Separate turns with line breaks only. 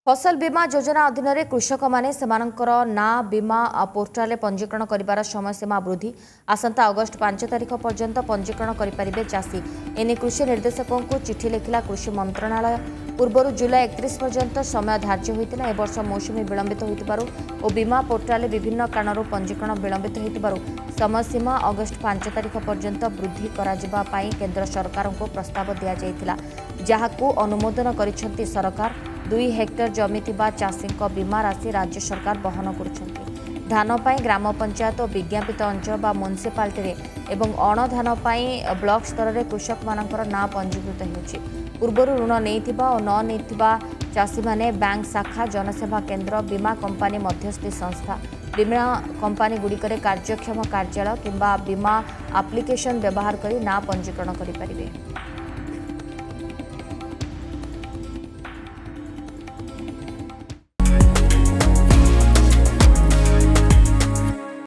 फसल बीमा योजना अधीन कृषक माने सेमानंकर ना बीमा पोर्टाल पंजीकरण करिबार समय सीमा वृद्धि आसंता अगस्ट 5 तारिख पर्यंत पंजीकरण करिपारिबे चाषी एने कृषि निर्देशकों को चिठी लिखिला कृषि मंत्रणालय पूर्व जुलाई 31 पर्यंत समय धार्य होता ए वर्ष मौसुमी विलंबित होतिबारु और बीमा पोर्टाल विभिन्न कारणरू पंजीकरण विलंबित होतिबारु समय सीमा अगस्ट 5 तारिख पर्यंत वृद्धि कराजिबा पाई केंद्र सरकार को प्रस्ताव दिया जायतिला जहाकू अनुमोदन करिसेंती सरकार 2 हेक्टर जमी चाषी बीमा राशि राज्य सरकार बहन कर धान पाई ग्राम पंचायत और विज्ञापित अंचल बा म्युनिसिपालिटी एवं अणधान पाई ब्लॉक स्तर में कृषक मानकर ना पंजीकृत होछि पूर्व ऋण नहीं और न नहीं चाषी माने बैंक शाखा जनसेवा केंद्र बीमा कंपानी मध्यस्थी संस्था बीमा कंपानी गुड़िकर कार्यक्षम कार्यालय किंबा बीमा एप्लिकेशन व्यवहार करी ना पंजीकरण करें।